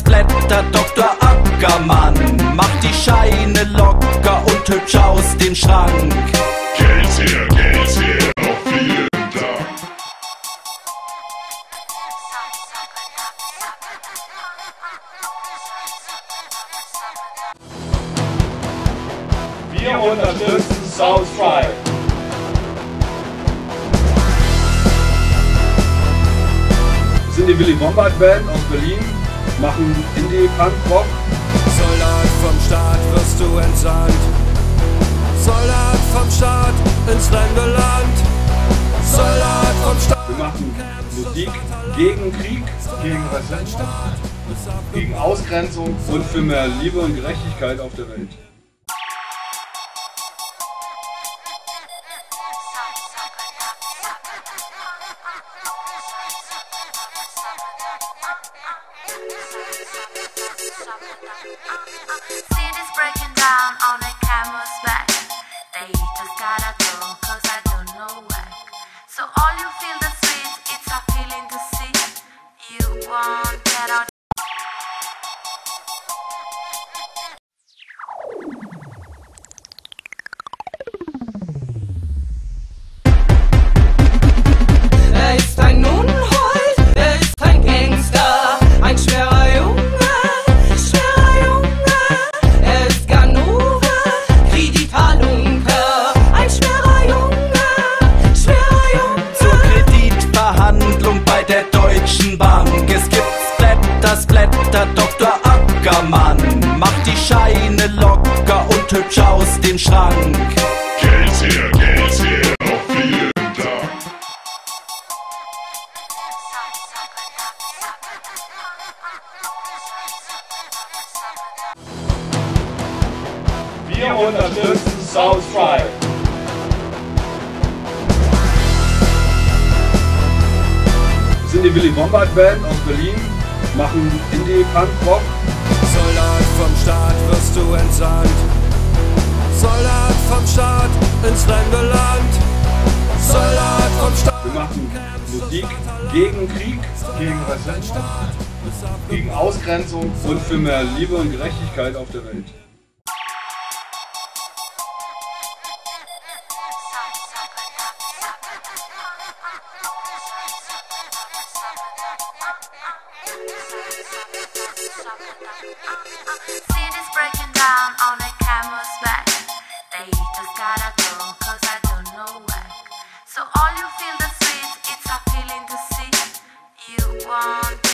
Blätter, Dr. Ackermann macht die Scheine locker und hübsch aus dem Schrank. Geld her, auf jeden Tag. Wir unterstützen Southside. Wir sind die Willy Bombard Band aus Berlin, machen Indie-Punk-Rock. Soldat vom Staat wirst du entsandt. Soldat vom Staat ins fremde Land. Soldat vom Staat. Wir machen Musik gegen Krieg, gegen Rassismus, gegen Ausgrenzung und für mehr Liebe und Gerechtigkeit auf der Welt. Cities breaking down on a camel's back. They just gotta go, cause I don't know where. So all you feel the streets, it's a feeling to see. You won't get out. Er ist ein Unhold, er ist ein Gangster, ein schwerer Junge. Er ist Ganove, Kreditalunker, ein schwerer Junge, schwerer Junge. Zur Kreditverhandlung bei der Deutschen Bank. Es gibt Blätter, Dr. Ackermann macht die Scheine locker und hübsch aus dem Schrank. Geld her, auf jeden Tag. Wir unterstützen Southside. Wir sind die Willy Bombard Band aus Berlin, machen Indie-Punk-Rock. Soldat vom Staat wirst du entsandt. Soldat vom Staat ins fremde Land. Soldat vom Staat. Wir machen Musik gegen Krieg, gegen Rassismus, gegen Ausgrenzung und für mehr Liebe und Gerechtigkeit auf der Welt. Cities breaking down on a camel's back. They just gotta go, cause I don't know where. So all you feel the streets, it's a feeling to see. You want